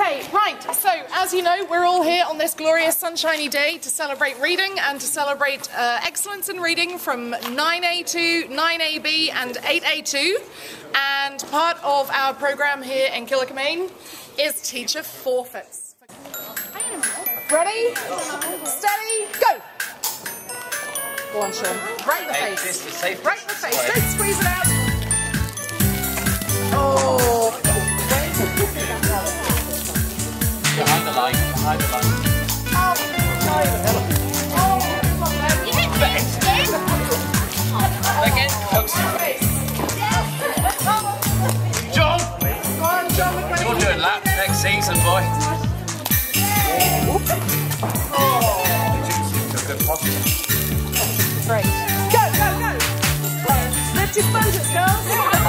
Okay, right, so as you know, we're all here on this glorious sunshiny day to celebrate reading and to celebrate excellence in reading from 9A2, 9AB and 8A2. And part of our program here in Killicomane is teacher forfeits. Ready, steady, go! Go on, Sean. Right in the face. Right in the face. Don't squeeze it out. Oh. Behind the line. Behind the line. You hit me. Again, close. John! Go on, John McLean. You're doing laps next season, boy. Good pocket. Great. Go, go, go! Lift your sponges, girls.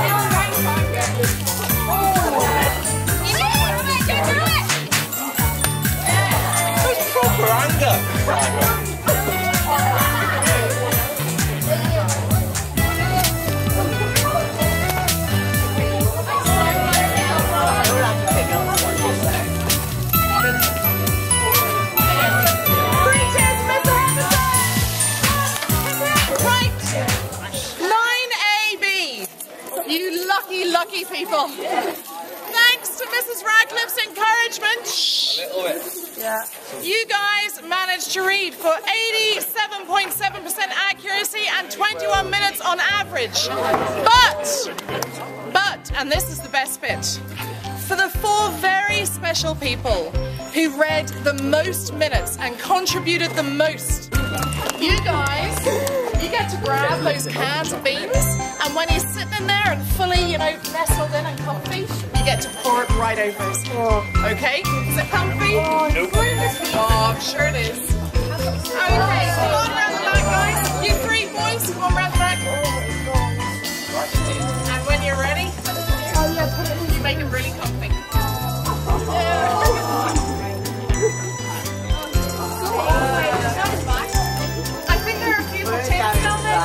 That's proper anger. Lucky people. Thanks to Mrs. Radcliffe's encouragement, you guys managed to read for 87.7% accuracy and 21 minutes on average. But, and this is the best bit, for the 4 very special people who read the most minutes and contributed the most, you guys, you get to grab those cans of beans, and when you're sitting in there and fully, you know, nestled in and comfy, you get to pour it right over us. Okay? Is it comfy? Nope. Oh, I'm sure it is. Okay, come on round the back, guys. You 3 boys, come on round the back. And when you're ready, you make it really comfy. I think there are a few more tips down there.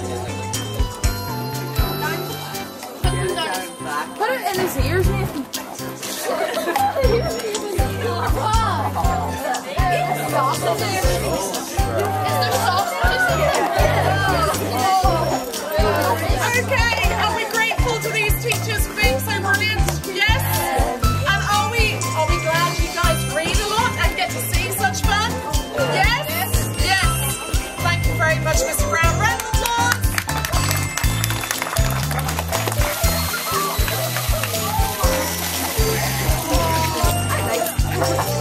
Put it in his ears, Nathan. Okay, are we grateful to these teachers for being so brilliant? Yes? And are we glad you guys read a lot and get to see such fun? Yes? Yes. Thank you very much, Mr. Brown. Round of applause.